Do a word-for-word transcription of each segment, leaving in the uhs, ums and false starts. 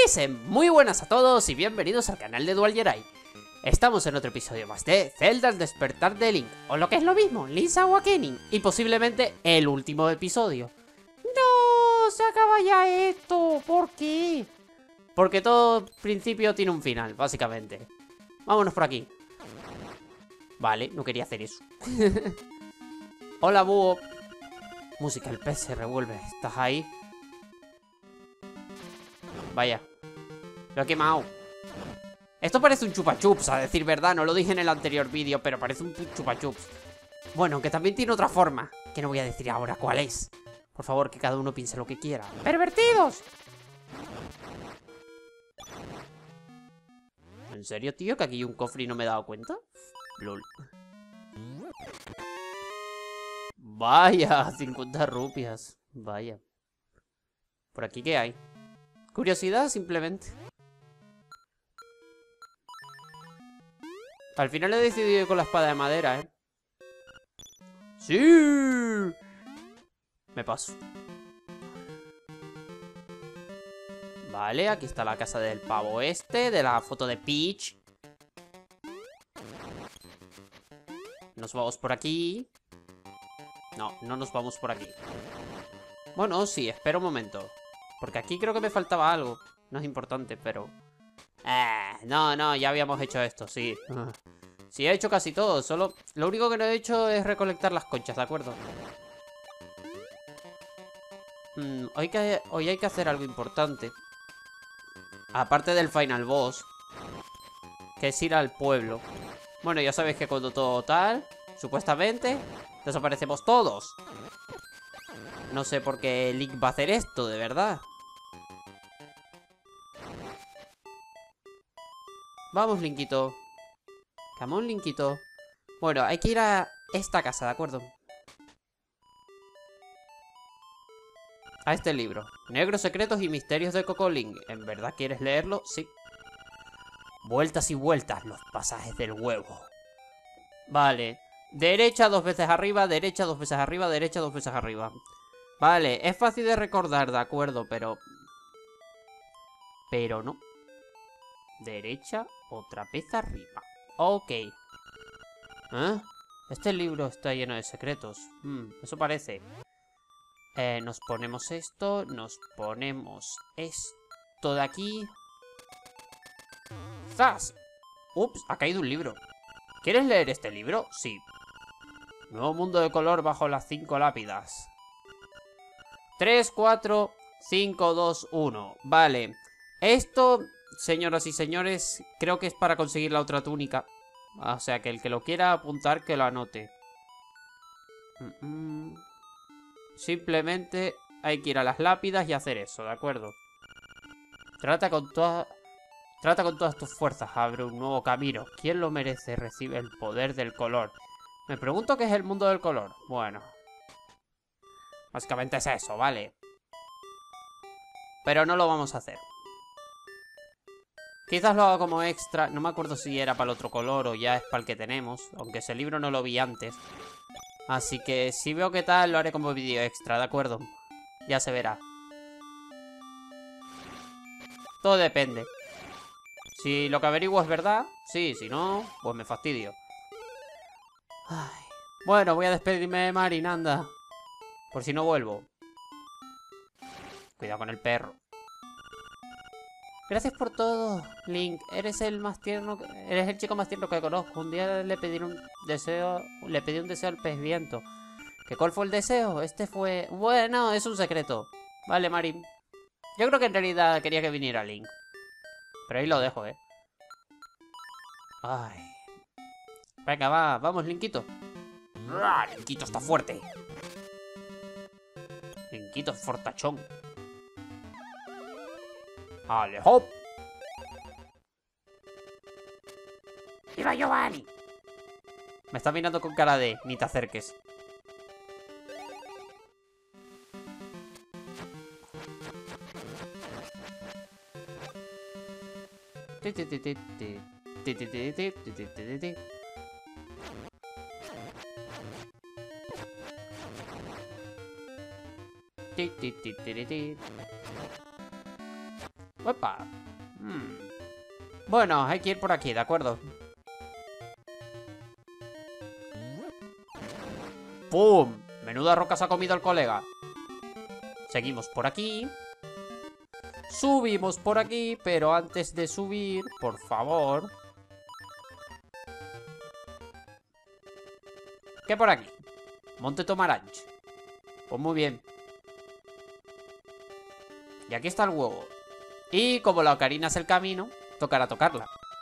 Dicen muy buenas a todos y bienvenidos al canal de Dual Jedi. Estamos en otro episodio más de Zelda el despertar de Link, o lo que es lo mismo, Link's Awakening, y posiblemente el último episodio. ¡No! ¡Se acaba ya esto! ¿Por qué? Porque todo principio tiene un final, básicamente. Vámonos por aquí. Vale, no quería hacer eso. Hola, búho. Música, el pez se revuelve. ¿Estás ahí? Vaya. Lo he quemado. Esto parece un chupa chups, a decir verdad. No lo dije en el anterior vídeo, pero parece un chupa chups. Bueno, que también tiene otra forma, que no voy a decir ahora cuál es. Por favor, que cada uno piense lo que quiera. ¡Pervertidos! ¿En serio, tío? ¿Que aquí hay un cofre y no me he dado cuenta? Lol. Vaya, cincuenta rupias. Vaya. ¿Por aquí qué hay? Curiosidad, simplemente. Al final he decidido ir con la espada de madera, ¿eh? ¡Sí! Me paso. Vale, aquí está la casa del pavo este, de la foto de Peach. Nos vamos por aquí. No, no nos vamos por aquí. Bueno, sí, espera un momento. Porque aquí creo que me faltaba algo. No es importante, pero... Eh, no, no, ya habíamos hecho esto, sí. Sí, he hecho casi todo. Solo... Lo único que no he hecho es recolectar las conchas, ¿de acuerdo? Hmm, hoy, que... hoy hay que hacer algo importante. Aparte del final boss, que es ir al pueblo. Bueno, ya sabéis que cuando todo tal, supuestamente, desaparecemos todos. No sé por qué Link va a hacer esto, de verdad. Vamos, Linkito. Come on, Linkito. Bueno, hay que ir a esta casa, ¿de acuerdo? A este libro. Negros secretos y misterios de Coco Link. ¿En verdad quieres leerlo? Sí. Vueltas y vueltas, los pasajes del huevo. Vale. Derecha dos veces arriba, derecha dos veces arriba, derecha dos veces arriba. Vale, es fácil de recordar, de acuerdo, pero... Pero no. Derecha, otra vez arriba. Ok. ¿Eh? Este libro está lleno de secretos. Hmm, eso parece. Eh, nos ponemos esto, nos ponemos esto de aquí. ¡Zas! Ups, ha caído un libro. ¿Quieres leer este libro? Sí. Nuevo mundo de color bajo las cinco lápidas. tres, cuatro, cinco, dos, uno. Vale. Esto, señoras y señores, creo que es para conseguir la otra túnica. O sea, que el que lo quiera apuntar, que lo anote. Mm-mm. Simplemente hay que ir a las lápidas y hacer eso, ¿de acuerdo? Trata con toda... Trata con todas tus fuerzas, abre un nuevo camino. ¿Quién lo merece? Recibe el poder del color. Me pregunto qué es el mundo del color. Bueno. Básicamente es eso, ¿vale? Pero no lo vamos a hacer. Quizás lo haga como extra. No me acuerdo si era para el otro color o ya es para el que tenemos. Aunque ese libro no lo vi antes. Así que si veo que tal, lo haré como vídeo extra, ¿de acuerdo? Ya se verá. Todo depende. Si lo que averiguo es verdad, sí, si no, pues me fastidio. Ay. Bueno, voy a despedirme de Marin, anda. Por si no vuelvo. Cuidado con el perro. Gracias por todo, Link. Eres el más tierno, eres el chico más tierno que conozco. Un día le pedí un deseo, le pedí un deseo al pez viento. ¿Qué cuál fue el deseo? Este fue... Bueno, es un secreto. Vale, Marin. Yo creo que en realidad quería que viniera Link. Pero ahí lo dejo, ¿eh? Ay. Venga, va. Vamos, Linkito. ¡Ah! Linkito está fuerte. Linkito es fortachón. ¡Ale, hop! ¡Viva Giovanni! Me está mirando con cara de... Ni te acerques. ¡Opa! Hmm. Bueno, hay que ir por aquí, ¿de acuerdo? ¡Pum! Menuda roca se ha comido el colega. Seguimos por aquí. Subimos por aquí, pero antes de subir, por favor. ¿Qué por aquí? Monte Tomaranch. Pues muy bien. Y aquí está el huevo. Y como la ocarina es el camino, tocará tocarla.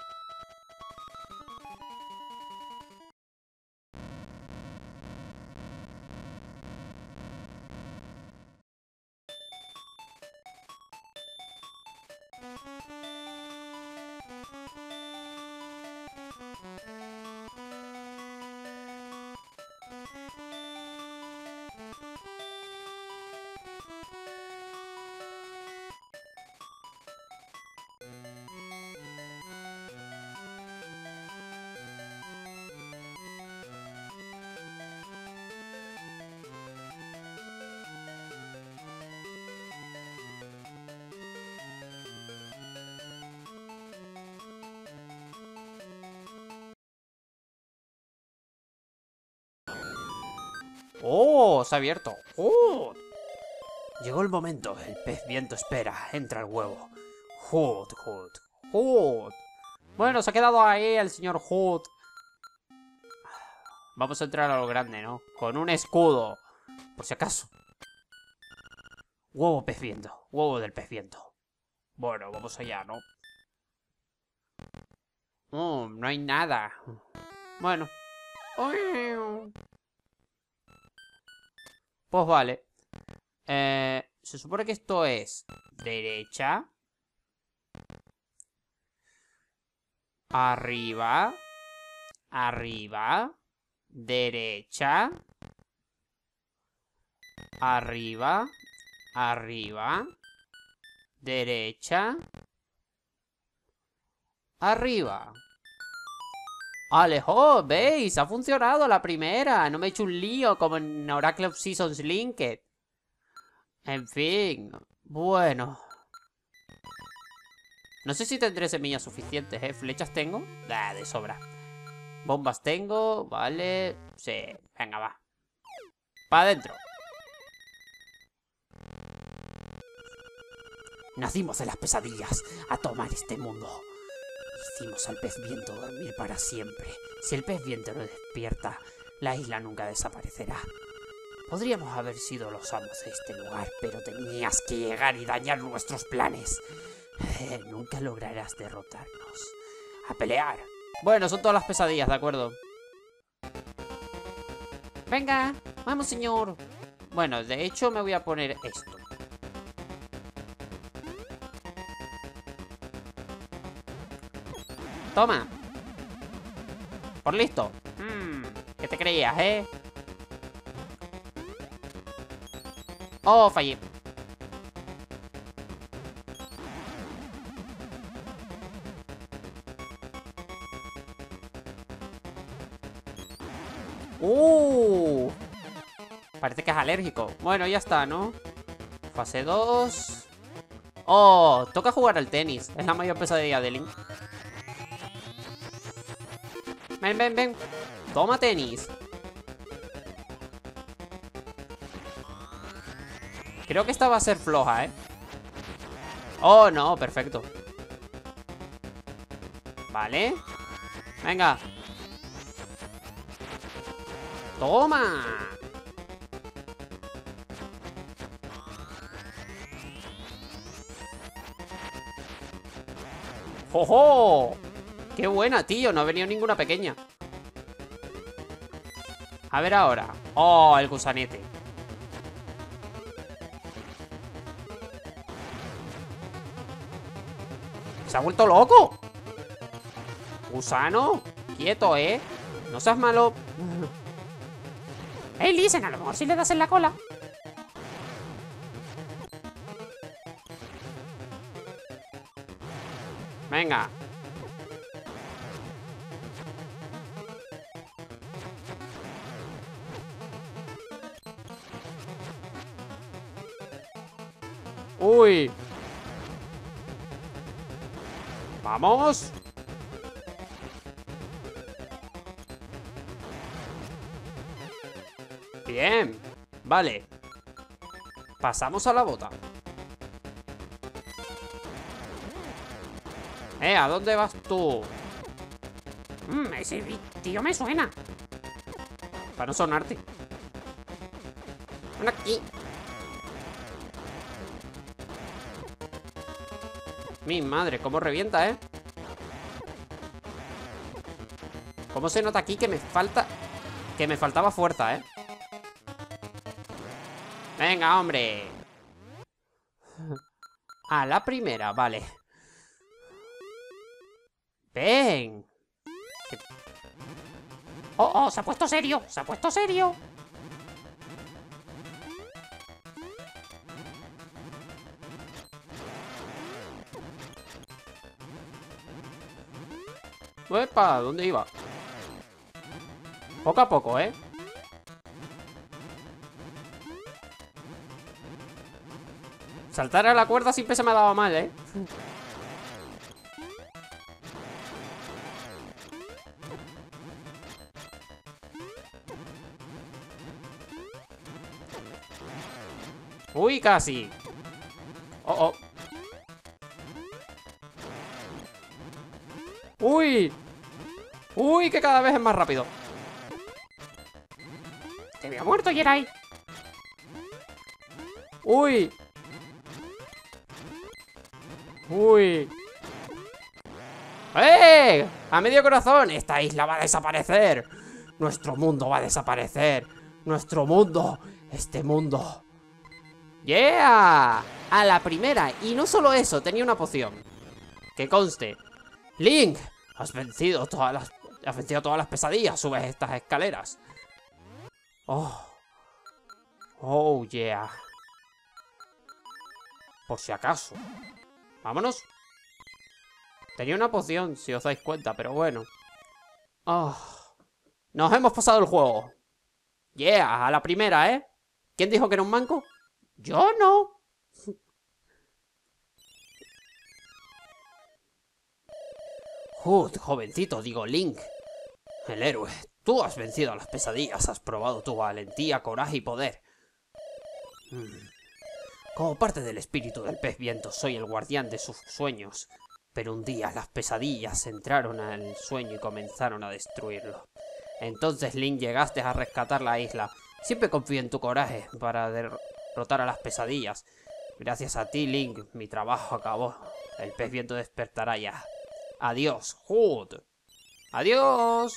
¡Oh! Se ha abierto. ¡Oh! Llegó el momento. El pez viento espera. Entra el huevo. Hood, Hood, Hood. Bueno, se ha quedado ahí el señor Hood. Vamos a entrar a lo grande, ¿no? Con un escudo. Por si acaso. Huevo pez viento. Huevo del pez viento. Bueno, vamos allá, ¿no? Oh, no hay nada. Bueno. Pues vale. Eh, se supone que esto es derecha. Arriba. Arriba. Derecha. Arriba. Arriba. Derecha. Arriba. ¡Alejo! ¿Veis? Ha funcionado la primera. No me he hecho un lío como en Oracle of Seasons Linked. En fin. Bueno. No sé si tendré semillas suficientes, ¿eh? ¿Flechas tengo? Da, de sobra. Bombas tengo, vale. Sí, venga, va. ¡Para adentro! Nacimos de las pesadillas a tomar este mundo. Hicimos al pez viento dormir para siempre. Si el pez viento no despierta, la isla nunca desaparecerá. Podríamos haber sido los amos de este lugar, pero tenías que llegar y dañar nuestros planes. Eh, nunca lograrás derrotarnos. ¡A pelear! Bueno, son todas las pesadillas, ¿de acuerdo? Venga, vamos, señor. Bueno, de hecho me voy a poner esto. Toma. Por listo. Hmm, ¿qué te creías, eh? Oh, fallé. Uh, parece que es alérgico. Bueno, ya está, ¿no? Fase dos. Oh, toca jugar al tenis. Es la mayor pesadilla de Link. Ven, ven, ven. Toma tenis. Creo que esta va a ser floja, ¿eh? Oh, no, perfecto. Vale. Venga. ¡Toma! ¡Jojo! ¡Qué buena, tío! No ha venido ninguna pequeña. A ver ahora. ¡Oh, el gusanete! ¡Se ha vuelto loco! ¡Gusano! ¡Quieto, eh! No seas malo. ¡Hey, Listen! A lo mejor si le das en la cola. Venga. Uy. ¡Vamos! Bien. Vale. Pasamos a la bota. Eh, ¿a dónde vas tú? Mmm, ese tío me suena. Para no sonarte. Ven aquí. Mi madre, cómo revienta, ¿eh? ¿Cómo se nota aquí que me falta... Que me faltaba fuerza, ¿eh? Venga, hombre. A la primera, vale. Ven. Oh, oh, se ha puesto serio. Se ha puesto serio. Epa, ¿dónde iba? Poco a poco, ¿eh? Saltar a la cuerda siempre se me ha dado mal, ¿eh? Uy, casi. Oh, oh. Uy. Uy, que cada vez es más rápido. Te veo muerto, Jerai. Uy. Uy. ¡Eh! A medio corazón. Esta isla va a desaparecer. Nuestro mundo va a desaparecer. Nuestro mundo. Este mundo. ¡Yeah! A la primera. Y no solo eso, tenía una poción. Que conste. Link, has vencido todas las... Has vencido todas las pesadillas. Subes estas escaleras. Oh. Oh, yeah. Por si acaso. Vámonos. Tenía una poción, si os dais cuenta, pero bueno. Oh. Nos hemos pasado el juego. Yeah, a la primera, ¿eh? ¿Quién dijo que era un manco? Yo no. Hood, jovencito, digo Link. El héroe. Tú has vencido a las pesadillas, has probado tu valentía, coraje y poder. Hmm. Como parte del espíritu del pez viento, soy el guardián de sus sueños. Pero un día las pesadillas entraron al sueño y comenzaron a destruirlo. Entonces, Link, llegaste a rescatar la isla. Siempre confío en tu coraje para derrotar a las pesadillas. Gracias a ti, Link, mi trabajo acabó. El pez viento despertará ya. Adiós, Hood. Adiós.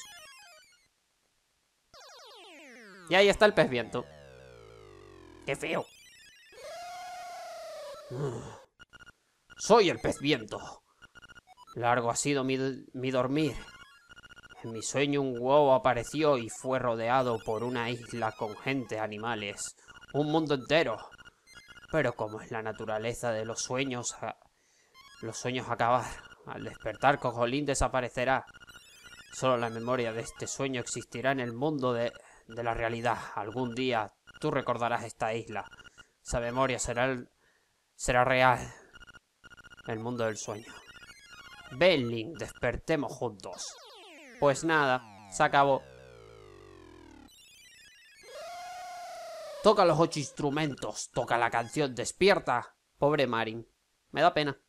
Y ahí está el pez viento. Qué feo. Soy el pez viento. Largo ha sido mi, mi dormir. En mi sueño un huevo apareció y fue rodeado por una isla con gente, animales, un mundo entero. Pero como es la naturaleza de los sueños, los sueños acabar. Al despertar, Cojolín desaparecerá. Solo la memoria de este sueño existirá en el mundo de, de la realidad. Algún día tú recordarás esta isla. Esa memoria será, el, será real. El mundo del sueño. Ven, Link, despertemos juntos. Pues nada, se acabó. Toca los ocho instrumentos, toca la canción, despierta. Pobre Marin, me da pena.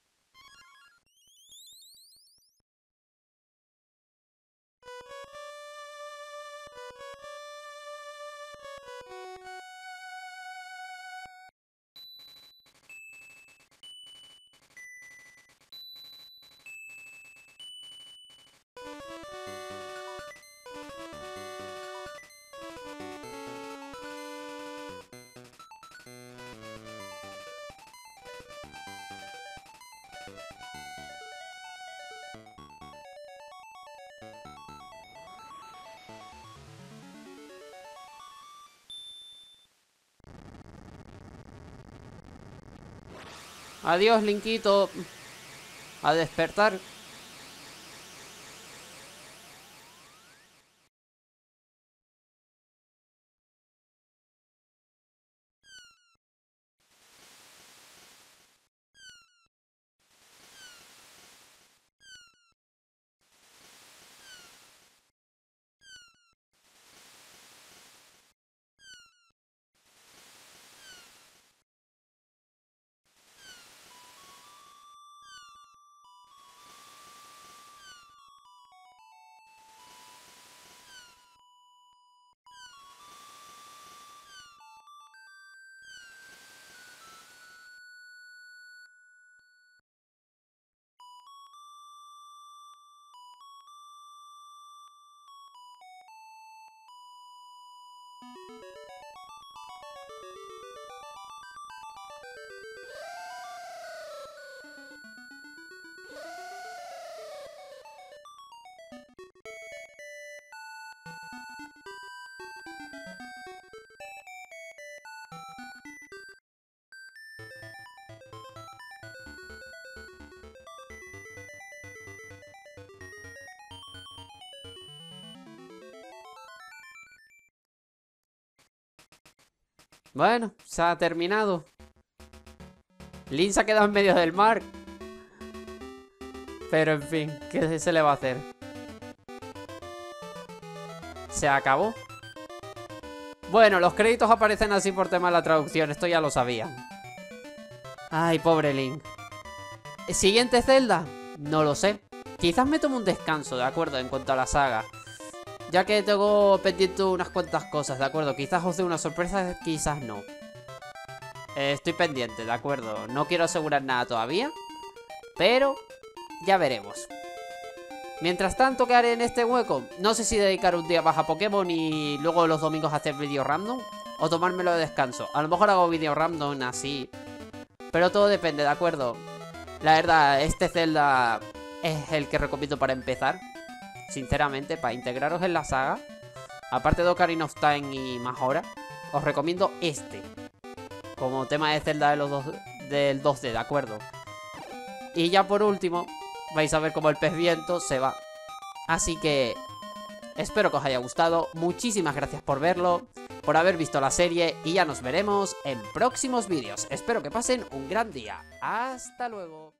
Adiós, Linkito. A despertar. Bueno, se ha terminado. Link se ha quedado en medio del mar. Pero en fin, ¿qué se le va a hacer? Se acabó. Bueno, los créditos aparecen así por tema de la traducción. Esto ya lo sabía. Ay, pobre Link. ¿Siguiente Zelda? No lo sé. Quizás me tomo un descanso, ¿de acuerdo? En cuanto a la saga. Ya que tengo pendiente unas cuantas cosas, ¿de acuerdo? Quizás os dé una sorpresa, quizás no. Eh, estoy pendiente, ¿de acuerdo? No quiero asegurar nada todavía. Pero ya veremos. Mientras tanto, ¿qué haré en este hueco? No sé si dedicar un día más a Pokémon y luego los domingos hacer vídeo random, o tomármelo de descanso. A lo mejor hago vídeo random así. Pero todo depende, ¿de acuerdo? La verdad, este Zelda es el que recomiendo para empezar. Sinceramente, para integraros en la saga. Aparte de Ocarina of Time y Majora, os recomiendo este como tema de Zelda de los dos, del dos D, ¿de acuerdo? Y ya por último, vais a ver cómo el pez viento se va. Así que espero que os haya gustado. Muchísimas gracias por verlo, por haber visto la serie, y ya nos veremos en próximos vídeos. Espero que pasen un gran día. Hasta luego.